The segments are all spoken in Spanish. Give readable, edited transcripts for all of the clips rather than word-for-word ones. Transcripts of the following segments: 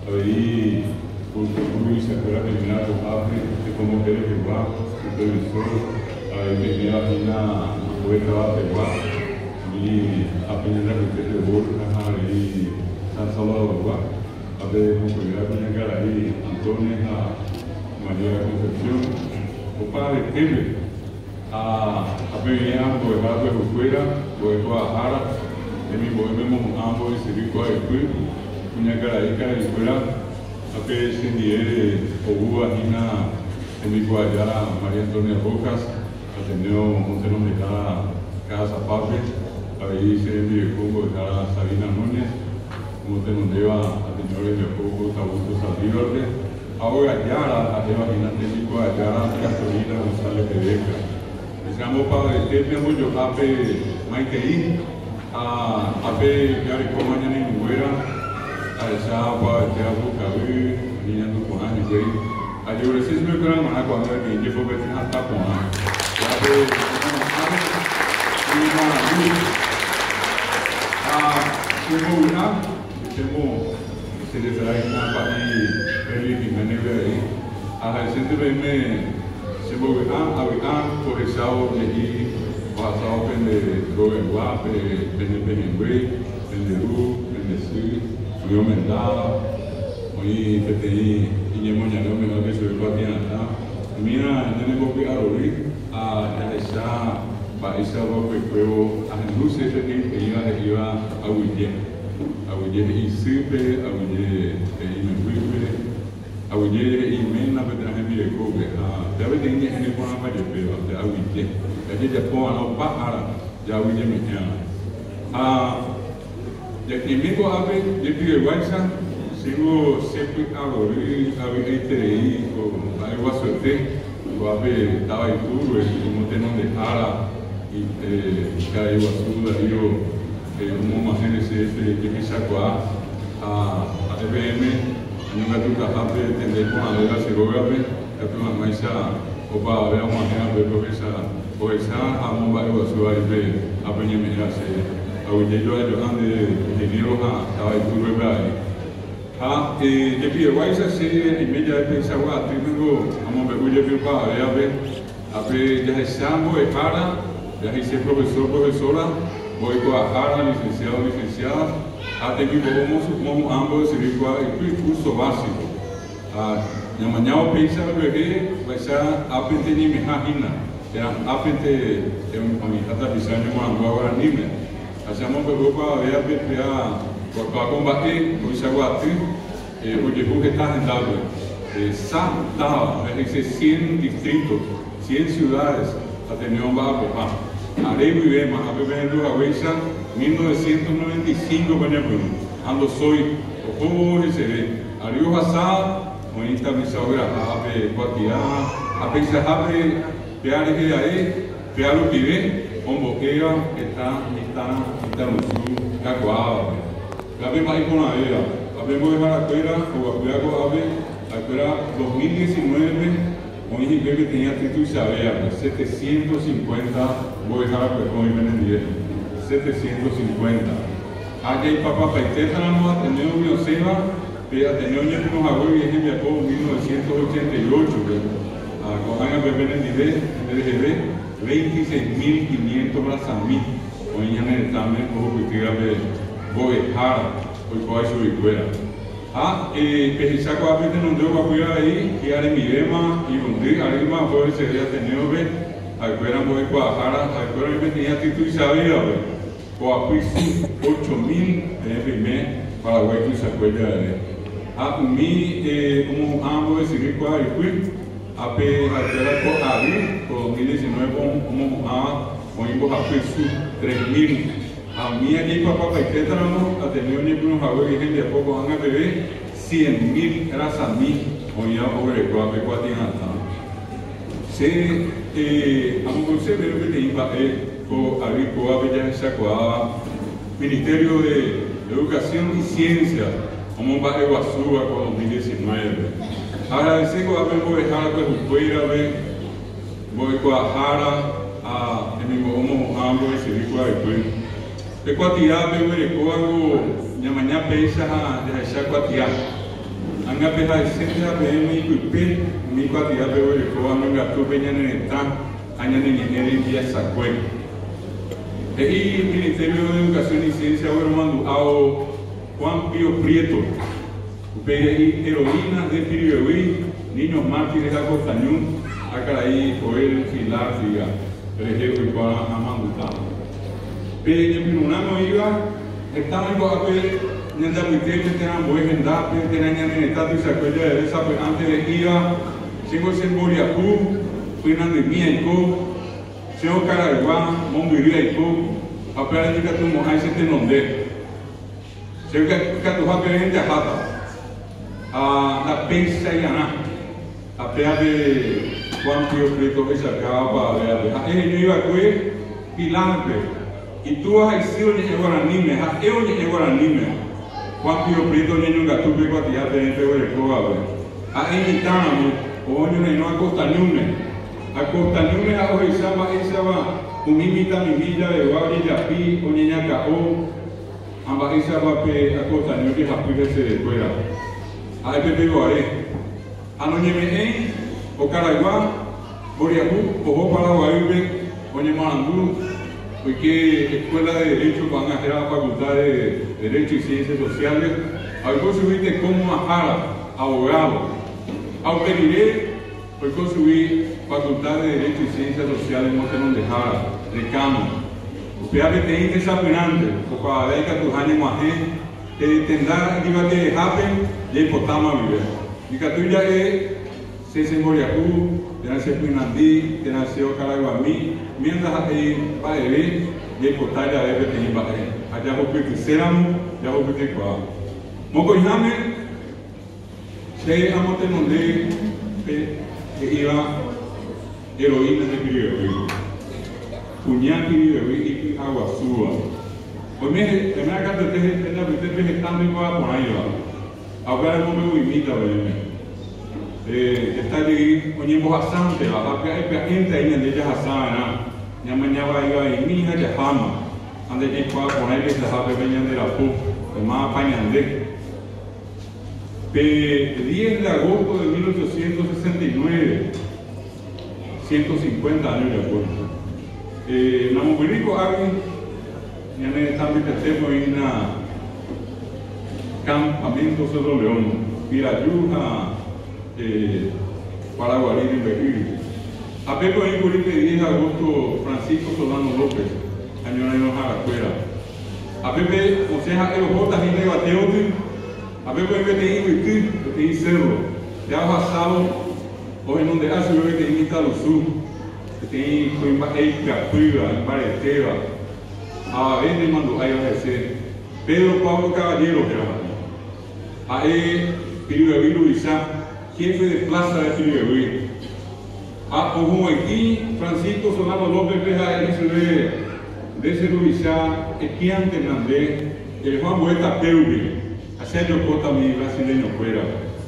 ahí Luis se acuerda que venía a África, de cómo quiere que va, supervisor, ahí venía a poder de Guá, y apenas la que de Borja, ahí San Salvador Guá, a ver cómo podía venir ahí Antonio, María Concepción, o para el Kebe, a venir a poder fuera, poder Guadalajara, de mi bohemio ambos y servir con el club, punya ahí cara y fuera. Ape Cindiere Ogua Hina Emico allá María Antonia Rojas atendió un tenor de cada zapape, ahí se envió como de cada Sabina Núñez, como tenondeva atendió el poco Tabuto Saldívar, ahora ya la Eva Hina Emico allá Castorina González Pedeca. Estamos para el tiempo yo ape Maikei ape Gary Comaña ni Muera. Esa para teatro cabe niña do Corán e aí a diocese me para mana quando é que foi bem até com a temos se desai na parte ele que maneira aí a gente bem me se vou a correção de passar pende do guape pende penderu pende yo mendaba, hoy PTI, y yo me llamé que soy guardiana. Mira, yo me voy a abrir a esa paisa que puedo a luz ese que iba a huir y sirve, a huir y me vuelve, a huir y me la verdad es que yo ya ve que en el programa yo veo a huir, ya ya puedo no parar, ya huir me ya que me go a ver, yo digo guaysa, sigo siempre a abrir, a ver ahí o algo a suerte, o a ver estaba en turno, como tenemos de cara y cada igual suda, yo como más en ese que me sacó a EBM, no me toca hacer entender con la lega serogabe, que tu mamá isa o para ver una manera de profesar, o esa a un barrio suave de apenas me hace. Hoje eu ando de dinheiro a tudo bem. Depois eu acho que imediatamente pensar o trigo vamos ver hoje viu para ver já estamos e para já ser professora vou com a licenciada até que vamos ambos ir com o curso básico. Amanhã eu penso que vai ser aprender nem me imagina aprender a visão de uma agora nem hacemos para ver para combater o Isaguatí, o Jebu que está agendado. Santa, es 100 distritos, 100 ciudades, atendió un bajo. Arebo y Bema, a ver, en Lugahuesa, 1995, por ejemplo, ando soy, o como se ve, Ario Basada, o esta misogra, a ver, Guatiá, a pensar, a ver, pear que ahí, pear lo que ve. Como ella está no sur, Cacoaba. La vez más con la era, hablemos de Maracuera, o Acuyaco Ave, la escuela 2019, hoy que tenía título Isabel, 750, voy a dejar pues con el 10, 750. Allá hay papá Paitétano, Ateneo Bioseba, pero Ateneo Ñepinos Agüey, y es en Viacó, 1988, con años de Benedide, LGB. 26.500 brazamí, hoy en el examen como que de Boejara, hoy puede subir fuera. Pejisaco a veces no debo apoyar ahí, que haré mi lema y un día haré más por ese día tenido ver, afuera voy a Guadalajara, afuera me tenía título y sabía ver, o a 8.000 en el primer para ver que se acuerda de él. Como ambos decidir cuál es ape até a ali, o 2019 como a pessoa 3.000 a minha aqui para papai tenta não atendeu nem para um valor que gente a pouco anga bebê 100.000 era sami ou ia o recua pe quatro anos se amo você ver que tem para o ali coa bella sacoa Ministério de Educação e Ciência como para Iguaçu com 2019. Agradecer que voy a dejar que fuera voy a Guadalajara a mi como hablo de servicio de cuatía voy a algo de mañana pensa de esa cuatía anga peja esencia PM y cuipé, mi cuatía pego de coa, me gasto peña en el tan, aña en el día sacue. El Ministerio de Educación y Ciencia, hermano, a Juan Pío Prieto, PDI heroínas de Piribehuí, niños mártires de Acostañún, Acaraí, Joel, Gilar, Figa, Rejejo y para Amandutano. PDI en Pinunano iba, estamos en Coapé, Nenda Muitete, tenan buen endape, tenan en estatus y se acuerda de esa, pues antes de iba, sigo en Boriacú, Fuinan de Miaico, Seo Caraguá, Monguiriaico, Apela de Catumo, ahí se te nombre. Seo Catuja, Perente, Ajata. A la pensa y ganar a pea de Juan Pío Prieto que se acaba para ver a él iba a cuer pilampe y tú has sido ni guaranime a él ni guaranime Juan Pío Prieto ni un gato que cuatía de entre el probable a él estamos o no a Costañune a Orizaba esa va un mimita mi villa de Guabri de Api o niña Cao ambas esa va a Costañune que Japón se desfuera a Pepe Guaré, a Noñemeén, o Caraguá, Boriacú, o Paraguaybe, o Ñemarandú, porque Escuela de Derecho van a hacer la Facultad de Derecho y Ciencias Sociales, al construir como Majara, abogado, a Periré, hoy construir Facultad de Derecho y Ciencias Sociales, no se nos dejara, decano, usted ha tenido desapenante, o para ver que tus años más tendrá que de happen de potama vive. Mi catuya es se Moriacú, de nace Pinandí, de nace Caraguamí, mientras ahí va a ver de potaya de Betín Baje. Allá vos que quisiéramos, ya vos que cuá. Moco Jame, se amo te nombré que iba heroína de Piribehuí. Puñal Piribehuí y Aguazúa. Pues mire, en la carta de la que están muy buena por ahí va. Ahora no me imita, está allí, oñemos bastante, hay gente ahí en ella Hasana, ya mañana iba y mi hija ya fama, ande que pueda poner que se sabe venían de la PUC, de más apañandé. El 10 de agosto de 1869, 150 años de acuerdo. Namubirico alguien ya en el ámbito externo hay un campamento Cerro León, Pirayuja, Paraguarí y Bequiri. A Pepo en Curipe 10 de agosto, Francisco Solano López, año de Jaracuera. A Pepe, o sea, el J. Gine Bateote, a Pepe en BTI Huití, Cerro, ya basado, o en donde hace BTI Italusú, BTI Coimba Eica, Puiba, en Bareteva. A veces mandó a ejercer Pedro Pablo Caballero, a él, Piribehuí Luisá, jefe de plaza de Piribehuí. A Ojuequí, Francisco Solano López, de ese Luisá, Equiante Hernández, el Juan Bueta Peubi, a Sergio Cota, mi brasileño fuera.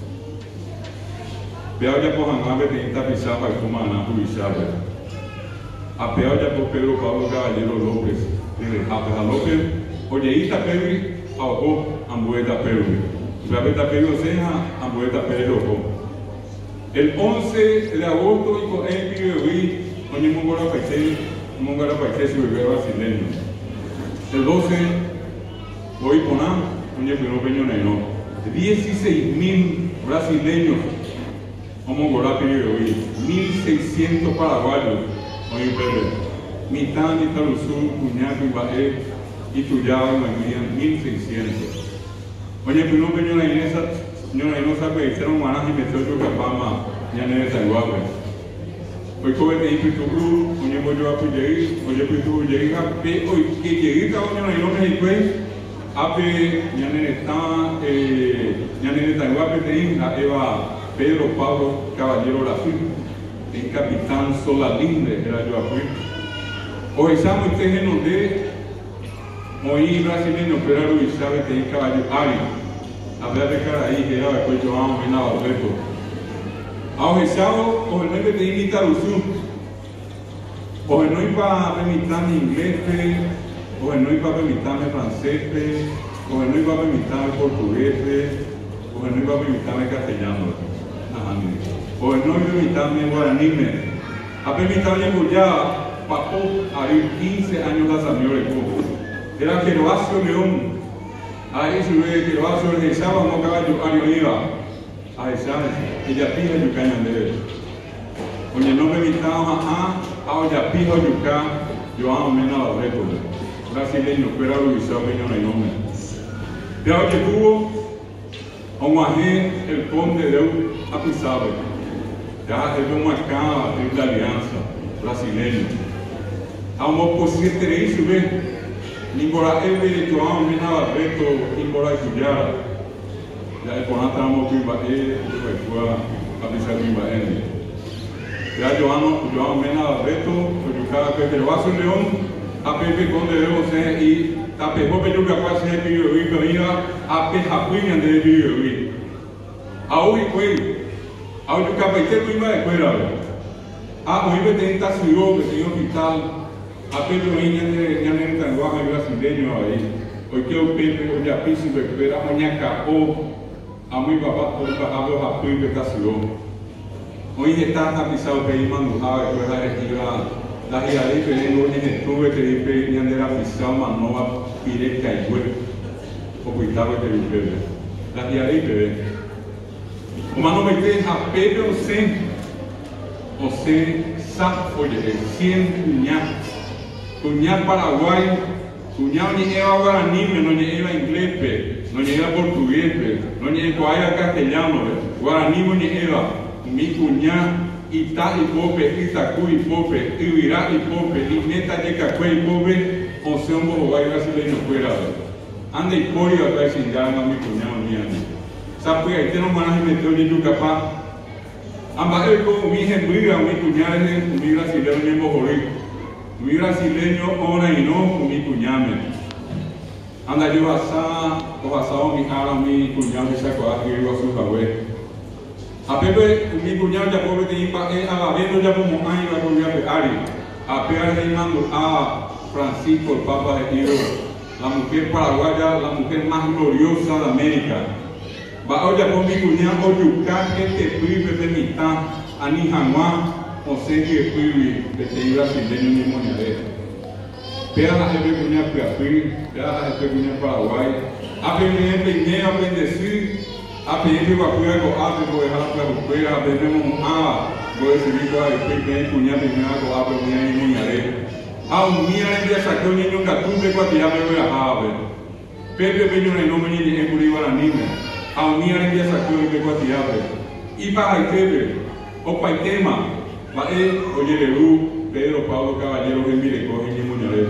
Vea ya por Hangabe, que está pisada para como Ana Luisá. A peor ya por Pedro Pablo Caballero López. A López, Olleíta Pérez, a Ojo, Ambueta Pérez. Rabeta Pérez Ceja, Ambueta Pérez Ojo. El 11 de agosto, y con el Piribehuí, oye Mongora Paité, su bebé brasileño. El 12, voy con A, oye Pino Peño Neno. 16.000 brasileños, Mongora Piribehuí. 1.600 paraguayos, oye Pérez. Mitad de Talusú, Cuñaco y Baé, y Tuyaba y Maguían, 1.600. Oye, Pino Peño la Inesa, señora Inosa, que hicieron manas y metió su capama, ya no es tan guapo. Hoy coge de Ipitucru, oye, voy yo a Puyegui, oye, Pitu llega, hoy que llegué a oña la Inona y pues, ape, ya no es tan guapo, te Eva Pedro Pablo Caballero Lafí, el capitán Solalinde, era yo a hoy estamos ustedes en donde hoy brasileño, pero era Luis sabe que hay caballo Ari, a ver de cara ahí, que era de cuello vamos a nada reto. Hoy estamos, hoy no hay que imitar Luzú, hoy no hay para permitirme inglés, hoy no hay para permitirme francés, hoy no hay para permitirme portugués, porque no iba a imitarme castellano, porque no iba a imitarme en guaraní, a permitirme ya, papó, a 15 años de señores, era Gervasio León, ahí se ve que Gervasio le echaba un caballo, iba a echar, ella pija yucaña de él. Oye, no me invitaba a olla pija yucá, yo amo menos a los retos, brasileño, pero a Luis Peño no hay nombre. De hoy que tuvo un agente, el conde de Apizabe, ya es una cama de la alianza brasileña. A un poco si tenéis su vez, ni por ahí de tu amo, ni nada reto, ni por ahí tuyara. Ya es por nada, amo que iba a él, fue a pisar mi baile. Ya yo amo menos reto, porque cada vez que lo hace un león, a Pepe Conde de José y a Pepe yo capaz de vivir con ella, a Pejapuña de vivir. A hoy fue, a hoy yo capaz de vivir de escuela. A hoy me tenta ciudad, que tiene hospital, a Pepe Niña de el lenguaje brasileño ahí. Hoy que el Pepe, hoy a Piso, que espera mañana capó, a mi papá, hoy bajado a Pepe esta ciudad. Hoy está tapizado que iba mandujado, después la retira. La gira de Pelén, hoy estuve que dice ni andera pisado, manova, pire, caigüe, o cuitaba que dice. La gira de Pelén. O mano me deja a Pepe o se sapo, oye, 100 cuñá Paraguay, cuñá ni eva guaraní, no ni eva inglés, no ni eva portugués, no ni eva castellano, guaraní ni eva, mi cuñá. Ita y pope, Itacu y pope, Ibirá y pope, Ineta y Cacue y pope, o sea un bobo brasileño fuera. Anda y porio acá sin gana mi cuñado ni a mí. Sabe, ahí tenemos manas y metió ni tu capaz. Ambas eco, mi hija, mi cuñada es mi brasileño ni mojorí. Mi brasileño, ahora y no, mi cuñame. Anda yo asado mi ara, mi cuñado me sacó a que iba a su jabue. A Pepe, mi cuñado ya pobre que iba a viendo ya como años la comida de Ari. A Pepe le mando a Francisco, el Papa de Tiro, la mujer paraguaya, la mujer más gloriosa de América. Va a ya con mi cuñado Oyucá, que te prive de mitad, a Nijanuá, o sé que prive de te brasileño ni moñadero. Pega la jefe cuñado Peapi, pega la jefe cuñado Paraguay. A Pepe a bendecir. A pedir que va a cuidar con arte, voy a dejar la escuela, a pedir voy a decidir cuál es el que cuñado y me hago a pedir ni muñaré. A un día en día sacó un niño catumbe cuando ya me voy a jave. Pepe peño en el nombre ni en Curiba la niña. A un día en día sacó un niño cuando ya me. Y para el Pepe, o para el tema, va él, oye, Lerú, Pedro Pablo Caballero, que mire, coge ni muñaré.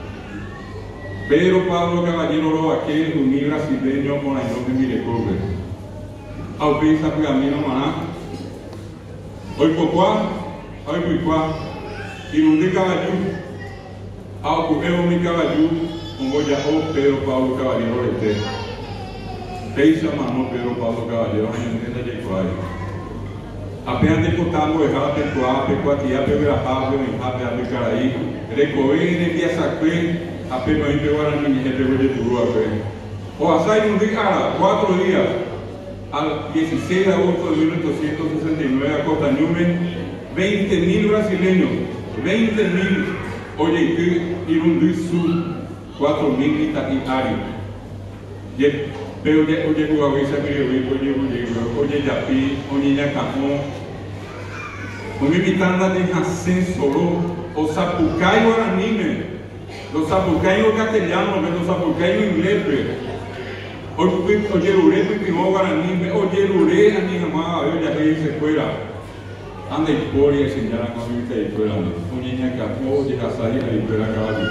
Pedro Pablo Caballero, lo aquel, un brasileño con el nombre de Mirecobre. Ao pensa que a mim não há. Oi Poquá, oi Puiquá, e não de Cavaju, ao correu me Cavaju, vou já o Pedro Paulo Cavalheiro Orete. Pensa mano Pedro Paulo Cavalheiro, a gente ainda de quai. Apenas deputado errado, pecuatia, peverahado, enrabe, abicaraí, recoei, neguia saque, apenas em Peguarani, repegou de Puru, o açaí não de 4 días. Al 16 de agosto de 1869 a Costa Newman, 20.000 brasileños, 20.000, oye, que Irundí Sur, 4.000 Itaquiari. Pero oye, Cugahuesa, oye, Yapi, oye, Yacamón, oye, Vitanda de Jacén Solo, o Zapucay Guaraní, los Zapucayos castellanos, los Zapucayos ingleses. Oye, Luré, mi primo Guaraní, oye, Luré, a mi mamá, yo ya que se fuera. Anda y por y enseñar a mi vida y fuera. Oye, Ñacapó, oye, Hazari, y fuera caballo.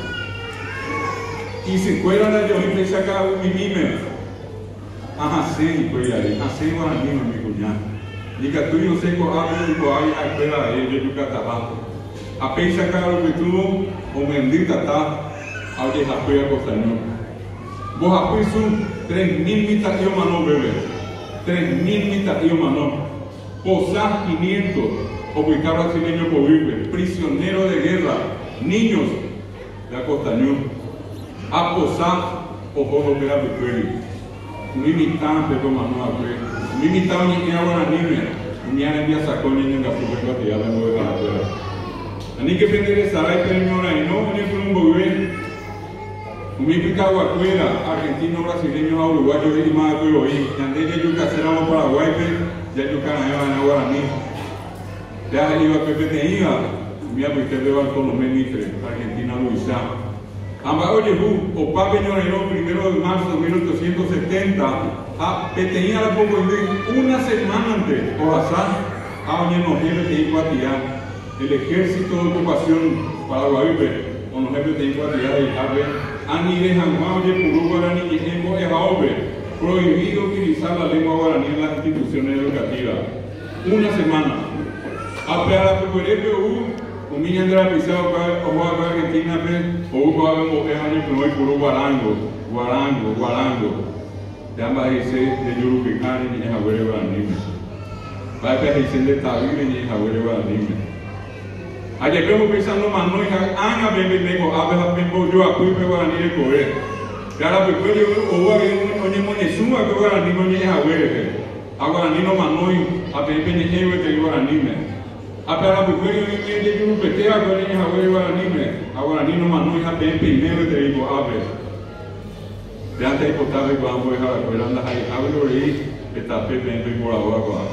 Y si fuera la yo, y se acaba mi mime. Ajá, sí, pues ya, así Guaraní, mi cuñado. Diga tú, yo sé que hablo y coay, a espera de ellos, yo catabato. A pensar que lo que tuvo, o mendita está, oye, Japuya Costañón. Vos aquí son 3.000 mitad y mano, bebé. 3.000 mitad y mano. Posar 500, obligar brasileño por vivir. Prisioneros de guerra. Niños de Acostañón. A posar, ojo lo que era Victoria. Mimitan pero mano ape. Mimitan ni ahora anime. Ni ana dia sacó ni en la fuga que ya le voy a hacer. Ani que prender sarai peñora y no ni un buen. Mipica guacuera, argentino, brasileño, uruguayo y más de hoy. Yande ya yuca será Paraguay, ya yuca na guaraní. Ya iba Pepe te iba. Mira porque te va con los ministros Argentina Luisa. Amba oye o pa peñorero 1 de marzo de 1870 tenía la poco una semana antes por azar a oye no jefe de Iguatía el ejército de ocupación paraguayo o no jefe de Iguatía de Javier ani de Janguá oye puro guaraní y en Ejaobe prohibido utilizar la lengua guaraní en las instituciones educativas una semana a pegar a un niño de la pisada o a Argentina o a años que no hay puro guarango de ambas dice de Yurupicani y en Javier Guaranime va a decir de Tabile y en Javier Guaranime ayer vemos pensando más no han a beber nego a ver a bembo yo a cuipe Guaraní de Corea cara pues yo o a oye monesuma que Guaraní no ni Javier a Guaraní no manoi a beber ni de Guaranime apela bukweli ni de juru petea kwa ni hawe Guaraní no manu ya tempe inero de ibo ave de ante hipotave kwa ambo ha kwelanda hai hablo ri etape tempe por agua kwa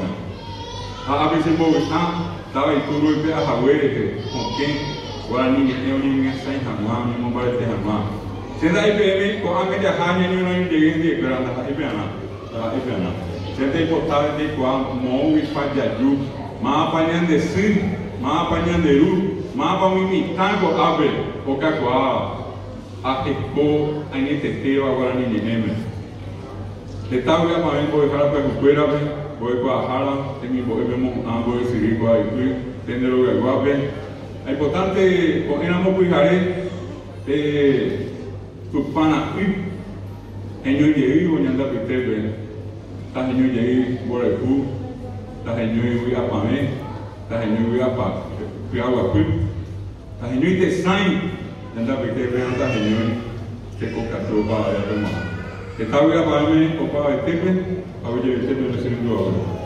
a veces bo estaba y todo el a hawe con quien Guaraní ni sai hamwa ni mo bare te hamwa senda ipe ko anga ja hanya ni no de de kwelanda ipe ana senda hipotave de kwa mo wi fajaju ma apanhando de sim, ma apanhando de ru, ma para imitar o abre o cacua a eco a inteteo agora ninguém mesmo. Detalhe a mãe foi para recuperar bem, foi para a hala, tem que voltar mesmo a ambos esse rico aí, tem de lugar bem. É importante com enamo cuidare de tu pana ip, enyo de o nyanda pitebe, ta enyo de boreku. Tahenui apame, tahenui apa, piawa pip, tahenui de sain, anda bete vean tahenui, que coca tropa ya toma. Que tahu apame, opa etepe, awe je etepe no se rindu ahora.